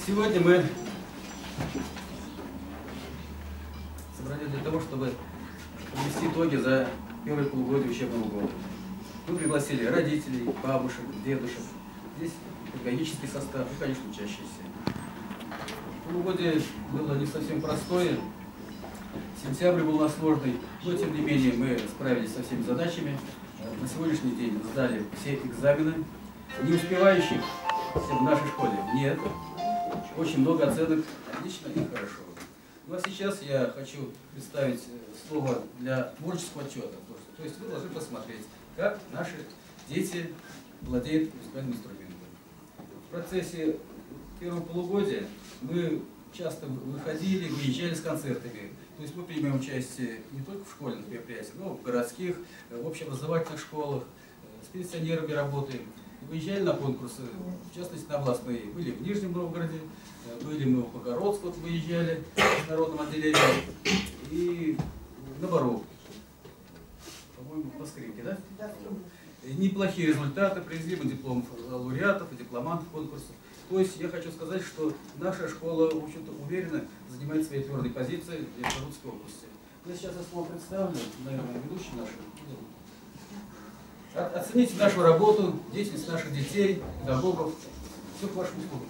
Сегодня мы собрались для того, чтобы подвести итоги за первое полугодие учебного года. Мы пригласили родителей, бабушек, дедушек, здесь педагогический состав и, конечно, учащиеся. Полугодие было не совсем простое, сентябрь был у нас сложный, но тем не менее мы справились со всеми задачами. На сегодняшний день сдали все экзамены. Не успевающих в нашей школе нет. Очень много оценок, отлично и хорошо. Ну а сейчас я хочу представить слово для творческого отчета. То есть вы должны посмотреть, как наши дети владеют музыкальным инструментом. В процессе первого полугодия мы часто выходили, выезжали с концертами. То есть мы принимаем участие не только в школьных мероприятиях, но и в городских, в общеобразовательных школах, с пенсионерами работаем. Выезжали на конкурсы, в частности на областные. Были в Нижнем Новгороде, были мы в Богородск, вот выезжали в народном отделении, и на Боровку, по-моему, по скрипке, да? Неплохие результаты, привезли мы дипломов лауреатов и дипломантов конкурсов. То есть я хочу сказать, что наша школа, в общем-то, уверенно занимает свои твердые позиции в Иркутской области. Я сейчас я слово представлю, наверное, ведущий наш. Оцените нашу работу, деятельность наших детей, педагогов. Все к вашему услугам.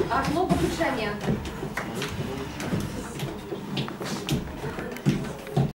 Арно Бахушанян.